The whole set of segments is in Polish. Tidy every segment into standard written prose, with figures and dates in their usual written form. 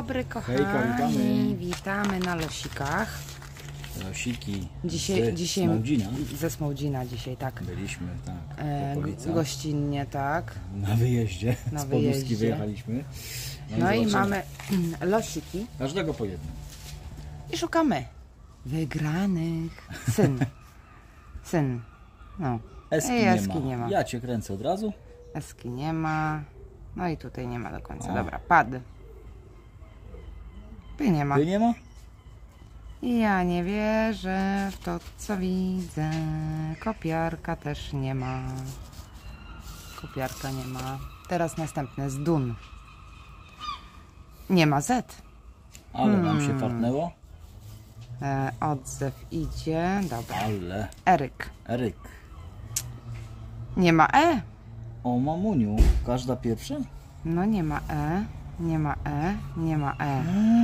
dobry, kochani. Hejka, witamy. Witamy na losikach. Losiki Dzisiaj Smołdzina. Ze Smołdzina dzisiaj, tak. Byliśmy, tak. Gościnnie, tak. Na wyjeździe. Na Z Podólski wyjeździe. wyjechaliśmy. No i zobaczymy. mamy losiki. Każdego po jednym. I szukamy wygranych. Syn. No. Eski nie ma. Ja cię kręcę od razu. Eski nie ma. No i tutaj nie ma do końca. O. Dobra, pad. Ty nie ma. Ty nie ma? Ja nie wierzę w to, co widzę. Kopiarka też nie ma. Kopiarka nie ma. Teraz następny z Dun. Nie ma Z. Ale nam się fartnęło. Odzew idzie. Dobra. Ale. Eryk. Nie ma E. O mamuniu. Każda pierwsza? No nie ma E. Nie ma E. Nie ma E.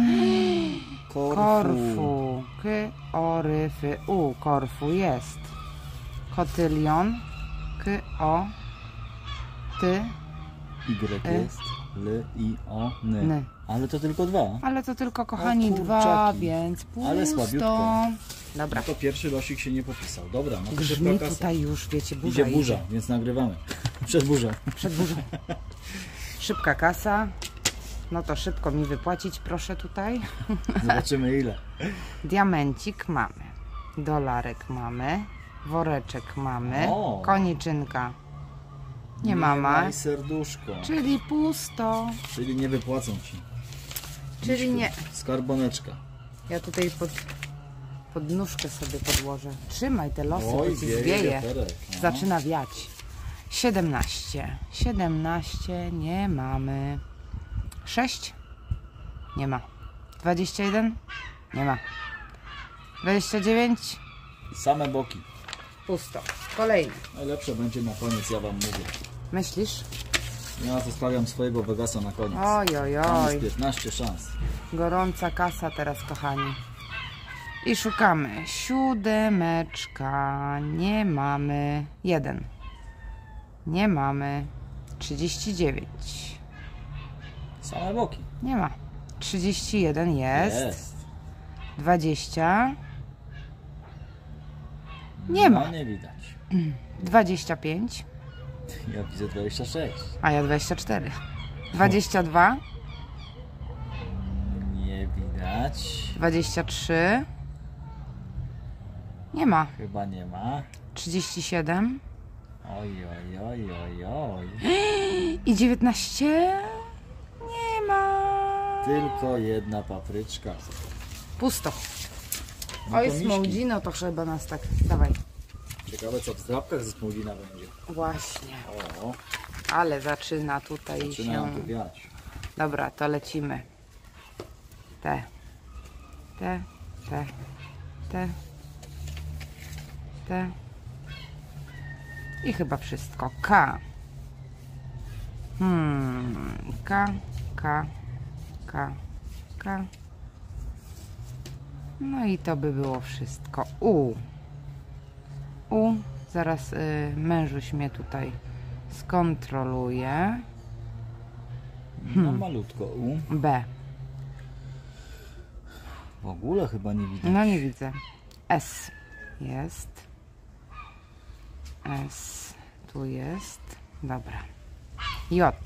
Korfu. K, o, ryfy, u. Korfu jest. Kotylion. K, o. Ty. Y jest. L, I, O, N. N. Ale to tylko dwa. Ale to tylko, kochani, kurczaki. dwa, więc pusto. Ale słabiutko. Dobra. No to pierwszy losik się nie popisał. Dobra, no to Grzmi szybka kasa. tutaj już, wiecie, burza Idzie burza, więc nagrywamy. Przed burzą. Przed burzą. Szybka kasa. No to szybko mi wypłacić, proszę tutaj. Zobaczymy ile. Diamencik mamy. Dolarek mamy. Woreczek mamy. O. Koniczynka. Nie ma. I serduszko. Czyli pusto. Czyli nie wypłacą ci. Czyli nie. Skarboneczka. Ja tutaj pod nóżkę sobie podłożę. Trzymaj te losy, Oj, bo ci wieje zwieje. wiaterek, no. Zaczyna wiać. 17. 17 nie mamy. 6 nie ma. 21 nie ma. 29 Same boki. pusto. Kolejny. Najlepsze będzie na koniec, ja wam mówię. Myślisz? Ja zostawiam swojego Vegasa na koniec. Oj, oj, Tam oj. jest 15 szans. Gorąca kasa teraz, kochani. I szukamy. 7. Nie mamy. 1. Nie mamy. 39. Same boki. Nie ma. 31 jest. 20. Nie ma. No, nie widać. 25. Ja widzę 26. A ja 24. 22. Nie widać. 23. Nie ma. Chyba nie ma. 37. Oj, oj, oj, oj, oj. I 19. Nie ma. Tylko jedna papryczka. Pusto. No Oj, to miśki. Smołdzino, to chyba nas tak. Dawaj. Ciekawe co w zdrabkach ze Smołdzina będzie. Właśnie. O, Ale zaczyna tutaj zaczyna się. nam tu wiać. Dobra, to lecimy. Te. I chyba wszystko. K. K. No i to by było wszystko. U. Zaraz mężuś mnie tutaj skontroluje. No malutko U. B. W ogóle chyba nie widać. No nie widzę. S. Jest. S. Tu jest. Dobra. J.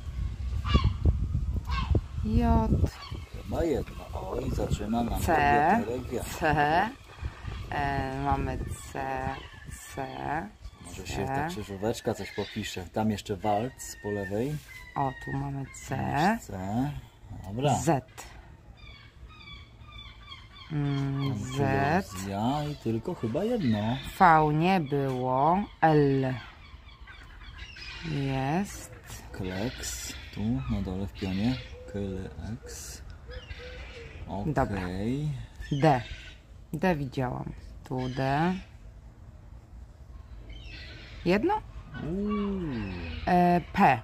Chyba jedno. Oj, zaczyna nam C. wiaterek wiać. C. Mamy C. Może się ta krzyżóweczka coś popisze. Tam jeszcze walc po lewej. O, tu mamy C. C. Dobra. Z. Z. Ja i tylko chyba jedno. V nie było. L. Jest. Kleks. Tu na dole w pionie. Kleks. Dobra. Okej. D. D widziałam. Tu D. Jedno? P.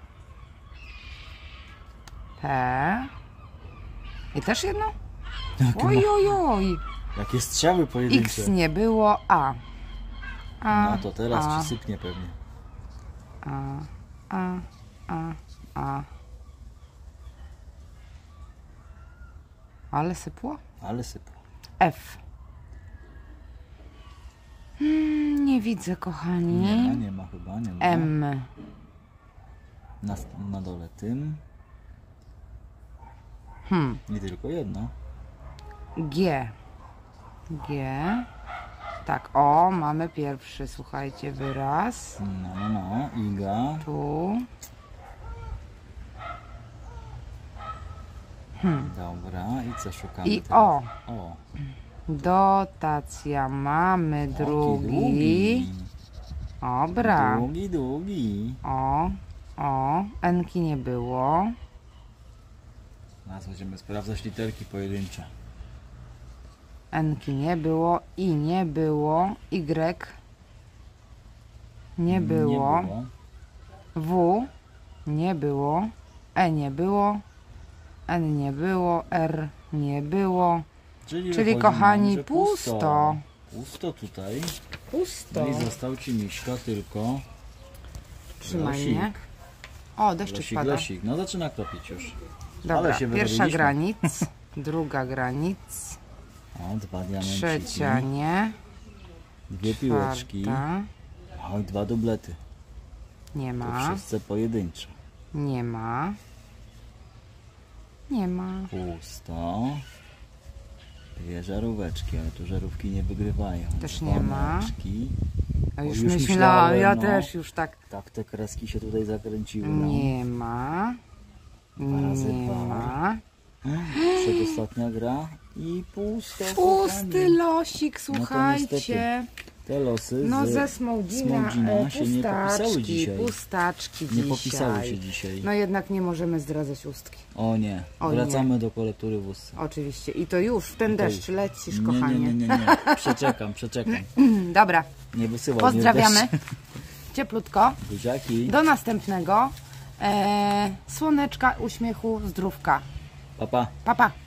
P. I też jedno? Oj, oj, oj. Jakie strzały pojedyncze. X nie było. A. No to teraz ci sypnie pewnie. Ale sypło? Ale sypło. F. Nie widzę, kochani. Nie ma chyba, nie ma. M. Na dole tym. I tylko jedno. G. G. Tak, o, mamy pierwszy, słuchajcie, wyraz. No. Iga. Tu. Dobra, i co szukamy I teraz? O. O. Dotacja mamy drugi. Dobra. Długi. O. N-ki nie było. Teraz będziemy sprawdzać literki pojedyncze. N-ki nie było. I nie było. Y. Nie było. W. Nie było. E nie było. N nie było. R nie było. Czyli wychodzi kochani, nam, że pusto. Pusto tutaj. Pusto. No i został ci Miśka tylko. Trzymaj Losik. mnie. O, deszczyk pada. Losik. No zaczyna kropić już. Dobra, Ale się pierwsza wyrobiliśmy. granic, druga granic, O, 2 diamenciki. trzecia nie, 2 piłeczki. czwarta, Oj, 2 dublety. nie To ma, wszystkie pojedyncze. nie ma, nie ma. Pusto. 2 żaróweczki, ale tu żarówki nie wygrywają. Też nie ma. Dzwoneczki. A O, już już myślałam, myślałem, ja no. też już tak. Tak, te kreski się tutaj zakręciły. No. Nie ma, 2 razy nie 2. ma. Przedostatnia gra i pusto. Pusty kochani. losik, słuchajcie. Te losy No z ze Smołdzina się nie popisały dzisiaj. Pustaczki Nie dzisiaj. popisały się dzisiaj. No jednak nie możemy zdradzać ustki. O nie, O wracamy do kolektury w ustce. Oczywiście. I to już w ten deszcz lecisz, kochanie. Nie. Przeczekam. Dobra, Nie wysyłaj pozdrawiamy. mnie w deszcz. Cieplutko. Buziaki. Do następnego. Słoneczka, uśmiechu, zdrówka. Pa, pa. Pa, pa.